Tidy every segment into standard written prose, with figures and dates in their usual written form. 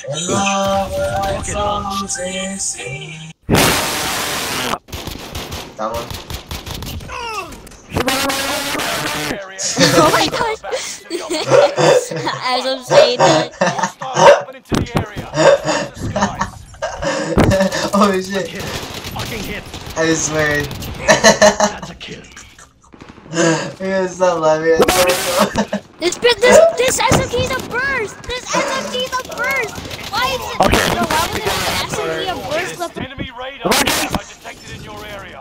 love like songs they sing. That one. Oh my gosh! As I'm saying that. Oh shit. Fucking hit. I swear. That's a kill. Yeah, stop laughing. This SMG's a burst! This SMG's a burst! Why is it? Okay. No, why would this SMG a burst left? Enemy radar detected in your area.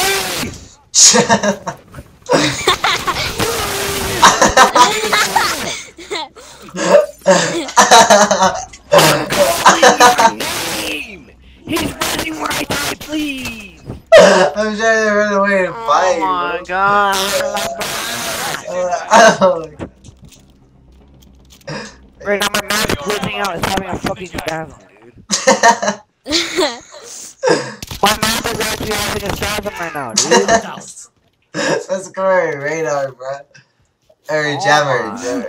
He's running where I die, please! I'm trying to run away and fight. Oh my god. Right now my map's glitching out, it's having a fucking spasm, dude. My map is actually having a spasm right now, dude. Let's go radar, bro. Or jammer.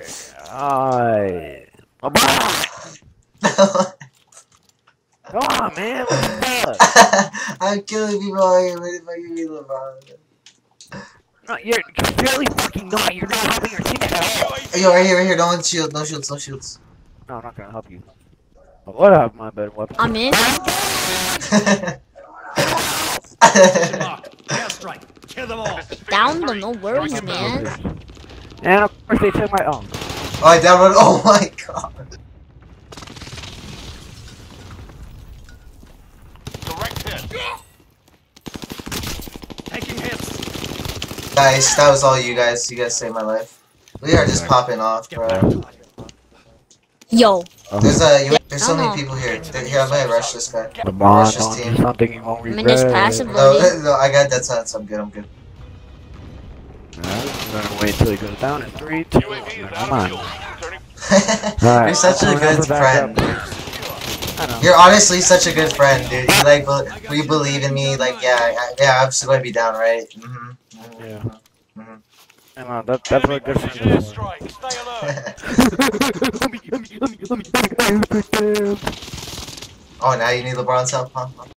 Come on, man. What the fuck? I'm killing people out here. Where the fuck you mean, Lebron? No, you're really fucking not. You're not helping your team at all. Yo, right here. No shields. No shields. No, I'm not gonna help you. Oh, what have my better weapon? I'm in. Kill them all. Down them, no worries, man. And of course they took my own. Oh, I downloaded. Oh my god. Direct hit. Taking hits. Guys, that was all you guys. You guys saved my life. We are just popping off, bro. Yo. There's so many people here. Here, I'm gonna rush this guy. Rush this team. Something you won't I'm in this regret. passive loading. No, I got that sense. I'm good. I'm gonna wait till he goes down in 3, 2, 1. Come on. You're such a good friend. You're honestly such a good friend, dude. You like, you believe in me. Like, yeah, I'm still gonna be down, right? Yeah. That's a good thing. Oh, now you need LeBron's help, huh?